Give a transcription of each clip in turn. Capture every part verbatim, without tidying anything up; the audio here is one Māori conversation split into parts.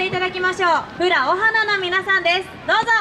いただきましょう。フラお花の皆さんです。どうぞ。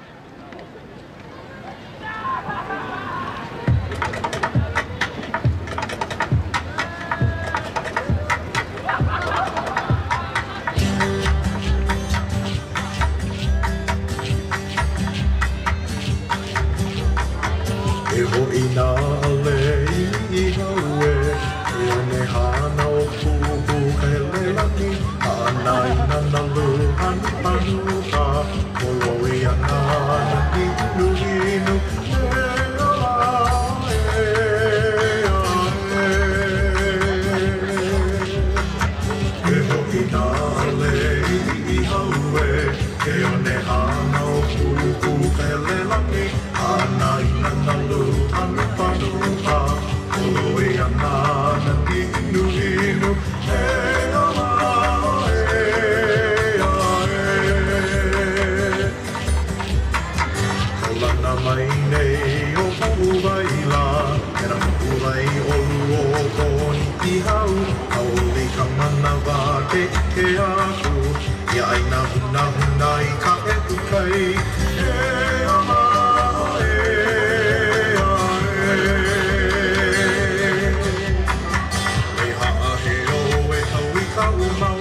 E hoi nā lei I haue E one hana o pupu hele laki Hana I nana luhanu panuha Koloi ana na hinu hinu E a e a e E hoi nā lei I haue E one hana o pupu hele laki Hana I nana luhanu panuha Koloi ana na hinu hinu E a e a e Kolana mai nei o puwaila E ra puwai olu o koni I hau Kaoli ka manawa ke ke aku Ia aina huna huna I ka e tukai E a Uma